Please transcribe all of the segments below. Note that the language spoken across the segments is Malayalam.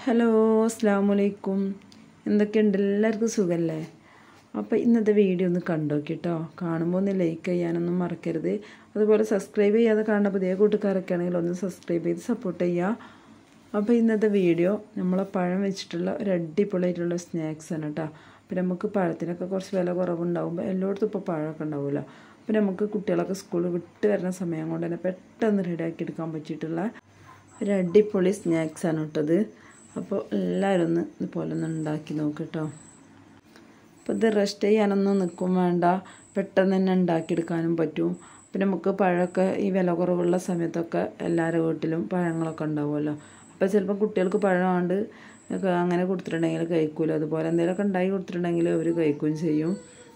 ഹലോ അസ്സലാമലൈക്കും. എന്തൊക്കെയുണ്ട്? എല്ലാവർക്കും സുഖമല്ലേ? അപ്പോൾ ഇന്നത്തെ വീഡിയോ ഒന്ന് കണ്ടോക്കിട്ടോ. കാണുമ്പോൾ ഒന്ന് ലൈക്ക് ചെയ്യാനൊന്നും മറക്കരുത്. അതുപോലെ സബ്സ്ക്രൈബ് ചെയ്യാതെ കാണുന്ന പുതിയ കൂട്ടുകാരൊക്കെ ആണെങ്കിൽ ഒന്ന് സബ്സ്ക്രൈബ് ചെയ്ത് സപ്പോർട്ട് ചെയ്യുക. അപ്പോൾ ഇന്നത്തെ വീഡിയോ നമ്മളെ പഴം വെച്ചിട്ടുള്ള ഒരു അടിപൊളിയായിട്ടുള്ള സ്നാക്സാണ് കേട്ടോ. അപ്പോൾ നമുക്ക് പഴത്തിനൊക്കെ കുറച്ച് വില കുറവുണ്ടാകുമ്പോൾ എല്ലായിടത്തും ഇപ്പോൾ പഴമൊക്കെ ഉണ്ടാവില്ല. അപ്പോൾ നമുക്ക് കുട്ടികളൊക്കെ സ്കൂളിൽ വിട്ട് വരുന്ന സമയം കൊണ്ട് തന്നെ പെട്ടെന്ന് റെഡിയാക്കി എടുക്കാൻ പറ്റിയിട്ടുള്ള ഒരു അടിപൊളി സ്നാക്സാണ് കേട്ടത്. അപ്പോൾ എല്ലാവരും ഒന്ന് ഇതുപോലെ ഒന്ന് ഉണ്ടാക്കി നോക്കട്ടോ. അപ്പോൾ ഇത് റെസ്റ്റ് ചെയ്യാനൊന്നും നിൽക്കും വേണ്ട, പെട്ടെന്ന് തന്നെ ഉണ്ടാക്കിയെടുക്കാനും പറ്റും. പിന്നെ നമുക്ക് പഴമൊക്കെ ഈ വില കുറവുള്ള സമയത്തൊക്കെ എല്ലാവരുടെ വീട്ടിലും പഴങ്ങളൊക്കെ ഉണ്ടാവുമല്ലോ. അപ്പോൾ ചിലപ്പോൾ കുട്ടികൾക്ക് പഴമാണ്ട് അങ്ങനെ കൊടുത്തിട്ടുണ്ടെങ്കിൽ കഴിക്കൂല. അതുപോലെ എന്തെങ്കിലുമൊക്കെ ഉണ്ടാക്കി കൊടുത്തിട്ടുണ്ടെങ്കിൽ അവർ കഴിക്കുകയും ചെയ്യും.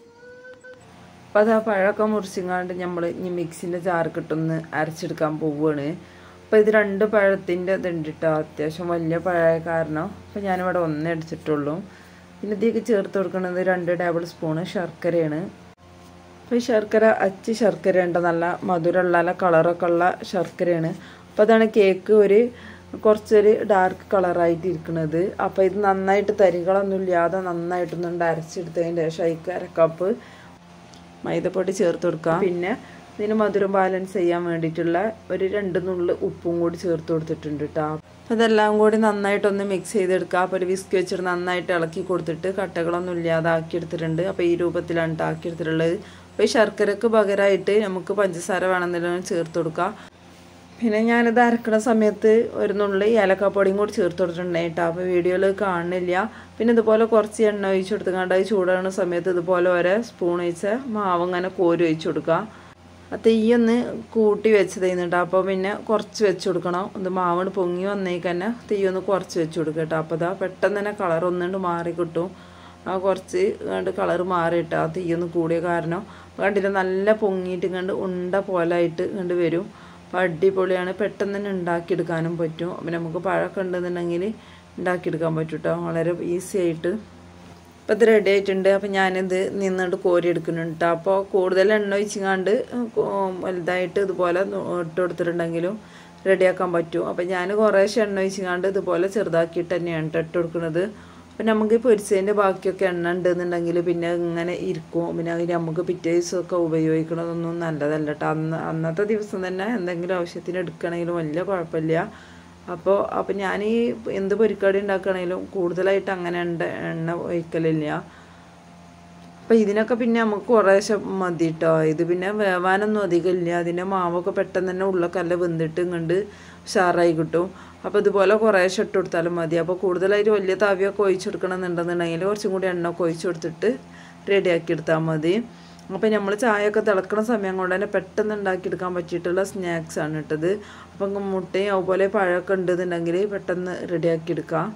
അപ്പോൾ അത് ആ പഴമൊക്കെ മുറിച്ചിങ്ങാണ്ട് നമ്മൾ ഇനി മിക്സിൻ്റെ ജാർക്കിട്ടൊന്ന് അരച്ചെടുക്കാൻ പോവുകയാണ്. അപ്പോൾ ഇത് 2 പഴത്തിൻ്റെ ഇതുണ്ട് കേട്ടോ. അത്യാവശ്യം വലിയ പഴമായ കാരണം അപ്പോൾ ഞാനിവിടെ 1 അടിച്ചിട്ടുള്ളൂ. പിന്നെ ഇതിലേക്ക് ചേർത്ത് കൊടുക്കുന്നത് 2 ടേബിൾ സ്പൂണ് ശർക്കരയാണ്. അപ്പോൾ ഈ ശർക്കര അച്ച് ശർക്കര ഉണ്ട്, നല്ല മധുരമുള്ള കളറൊക്കെ ഉള്ള ശർക്കരയാണ്. അപ്പോൾ അതാണ് കേക്ക് കുറച്ചൊരു ഡാർക്ക് കളറായിട്ട് ഇരിക്കുന്നത്. അപ്പോൾ ഇത് നന്നായിട്ട് തരികളൊന്നും ഇല്ലാതെ നന്നായിട്ടൊന്നുണ്ട് അരച്ചെടുത്തതിന് ശേഷം അതിലേക്ക് 1/2 കപ്പ് മൈദപ്പൊടി ചേർത്ത് കൊടുക്കാം. പിന്നെ ഇതിന് മധുരം ബാലൻസ് ചെയ്യാൻ വേണ്ടിയിട്ടുള്ള ഒരു 2 നുള്ള് ഉപ്പും കൂടി ചേർത്ത് കൊടുത്തിട്ടുണ്ട് കേട്ടോ. അപ്പോൾ ഇതെല്ലാം കൂടി നന്നായിട്ടൊന്ന് മിക്സ് ചെയ്തെടുക്കുക. അപ്പോൾ ഒരു വിസ്ക് വെച്ചിട്ട് നന്നായിട്ട് ഇളക്കി കൊടുത്തിട്ട് കട്ടകളൊന്നും ഇല്ലാതെ ആക്കിയെടുത്തിട്ടുണ്ട്. അപ്പോൾ ഈ രൂപത്തിലാണ് ആക്കിയെടുത്തിട്ടുള്ളത്. അപ്പോൾ ഈ ശർക്കരക്ക് പകരമായിട്ട് നമുക്ക് പഞ്ചസാര വേണമെന്നുണ്ടെങ്കിൽ ചേർത്ത് കൊടുക്കുക. പിന്നെ ഞാനിത് അരക്കണ സമയത്ത് 1 നുള്ളി ഏലക്കാപ്പൊടിയും കൂടി ചേർത്ത് കൊടുത്തിട്ടുണ്ട് കേട്ടോ. അപ്പോൾ വീഡിയോയിൽ കാണുന്നില്ല. പിന്നെ ഇതുപോലെ കുറച്ച് എണ്ണ ഒഴിച്ച് കൊടുത്തുകൊണ്ട് ചൂടാകുന്ന സമയത്ത് ഇതുപോലെ 1 സ്പൂൺ ഒഴിച്ച മാവ് ഇങ്ങനെ കോരി ഒഴിച്ച് കൊടുക്കുക. ആ തീയൊന്ന് കൂട്ടി വെച്ച് തരുന്നുണ്ട്. അപ്പോൾ പിന്നെ കുറച്ച് വെച്ച് കൊടുക്കണം. ഇത് മാവണ് പൊങ്ങി വന്നേക്ക് തന്നെ തീയൊന്ന് കുറച്ച് വെച്ച് കൊടുക്കുക കേട്ടോ. അപ്പോൾ ഇതാ പെട്ടെന്ന് തന്നെ കളർ ഒന്നുകൊണ്ട് മാറി കിട്ടും. ആ കുറച്ച് കണ്ട് കളർ മാറിയിട്ട് ആ തീയൊന്ന് കൂടിയ കാരണം കണ്ടില്ല, നല്ല പൊങ്ങിയിട്ട് കണ്ട് ഉണ്ട പോലായിട്ട് കണ്ട് വരും. അപ്പോൾ അടിപൊളിയാണ്, പെട്ടെന്ന് തന്നെ ഉണ്ടാക്കിയെടുക്കാനും പറ്റും. അപ്പം നമുക്ക് പഴമൊക്കെ ഉണ്ടെന്നുണ്ടെങ്കിൽ ഉണ്ടാക്കിയെടുക്കാൻ പറ്റും കേട്ടോ, വളരെ ഈസി ആയിട്ട്. അപ്പോൾ ഇത് റെഡി ആയിട്ടുണ്ട്. അപ്പോൾ ഞാനിത് നിന്നിട്ട് കോരി എടുക്കുന്നുണ്ട് കേട്ടോ. അപ്പോൾ കൂടുതൽ എണ്ണ ഒഴിച്ചിങ്ങാണ്ട് വലുതായിട്ട് ഇതുപോലെ ഇട്ട് കൊടുത്തിട്ടുണ്ടെങ്കിലും റെഡിയാക്കാൻ പറ്റും. അപ്പോൾ ഞാൻ കുറേശ്ശെ എണ്ണ ഒഴിച്ചിങ്ങാണ്ട് ഇതുപോലെ ചെറുതാക്കിയിട്ട് തന്നെയാണ് ഇട്ട് കൊടുക്കുന്നത്. അപ്പം നമുക്ക് പൊരിച്ചതിൻ്റെ ബാക്കിയൊക്കെ എണ്ണ ഉണ്ടെന്നുണ്ടെങ്കിൽ പിന്നെ ഇങ്ങനെ ഇരിക്കും. പിന്നെ അതിന് നമുക്ക് പിറ്റേ ദിവസമൊക്കെ ഉപയോഗിക്കണതൊന്നും നല്ലതല്ല കേട്ടോ. അന്നത്തെ ദിവസം തന്നെ എന്തെങ്കിലും ആവശ്യത്തിന് എടുക്കണമെങ്കിലും വലിയ കുഴപ്പമില്ല. അപ്പോൾ ഞാൻ ഈ എന്ത് പൊരിക്കടി ഉണ്ടാക്കുകയാണെങ്കിലും കൂടുതലായിട്ട് അങ്ങനെ എണ്ണ ഒഴിക്കലില്ല. അപ്പോൾ ഇതിനൊക്കെ പിന്നെ നമുക്ക് കുറേശ്ശെ മതി കേട്ടോ. ഇത് പിന്നെ വേവാനൊന്നും അധികമില്ല. അതിൻ്റെ മാവൊക്കെ പെട്ടെന്ന് തന്നെ ഉള്ളൊക്കെ വെന്തിട്ട് ഇങ്ങോട്ട് ഉഷാറായി കിട്ടും. അപ്പോൾ ഇതുപോലെ കുറേശ്ശെ ഇട്ട് കൊടുത്താലും മതി. അപ്പോൾ കൂടുതലായിട്ട് വലിയ തവിയൊക്കെ ഒഴിച്ച് കൊടുക്കണമെന്നുണ്ടെന്നുണ്ടെങ്കിൽ കുറച്ചും കൂടി എണ്ണ ഒക്കെ ഒഴിച്ച് കൊടുത്തിട്ട് റെഡിയാക്കി എടുത്താൽ മതി. അപ്പോൾ നമ്മൾ ചായയൊക്കെ തിളക്കണ സമയം കൊണ്ട് തന്നെ പെട്ടെന്ന് ഉണ്ടാക്കിയെടുക്കാൻ പറ്റിയിട്ടുള്ള സ്നാക്സാണ് ഇട്ടത്. അപ്പം മുട്ടയും അതുപോലെ പഴമൊക്കെ ഉണ്ടെന്നുണ്ടെങ്കിൽ പെട്ടെന്ന് റെഡിയാക്കി എടുക്കാം.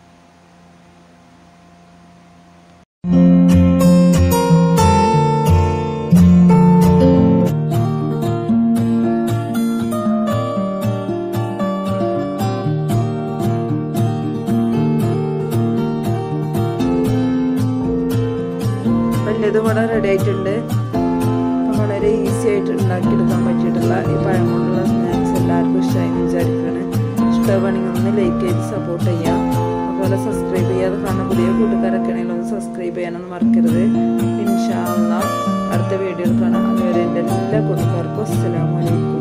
ഇത് ഇവിടെ റെഡി ആയിട്ടുണ്ട്. അപ്പോൾ വളരെ ഈസി ആയിട്ട് ഉണ്ടാക്കിയെടുക്കാൻ പറ്റിയിട്ടുള്ള ഈ പഴം കൊണ്ടുള്ള സ്നാക്സ് എല്ലാവർക്കും ഇഷ്ടമായെന്ന് വിചാരിക്കുകയാണ്. ഇഷ്ടമാണെങ്കിൽ ഒന്ന് ലൈക്ക് ചെയ്ത് സപ്പോർട്ട് ചെയ്യാം. അതുപോലെ സബ്സ്ക്രൈബ് ചെയ്യാതെ കാണുന്ന പുതിയ കൂട്ടുകാരൊക്കെ ആണെങ്കിൽ ഒന്ന് സബ്സ്ക്രൈബ് ചെയ്യാനൊന്നും മറക്കരുത്. ഇൻഷാ അല്ലാഹ് അടുത്ത വീഡിയോയിൽ കാണാം. അതുവരെ എൻ്റെ എല്ലാ കൂട്ടുകാർക്കും അസ്സലാമു അലൈക്കും.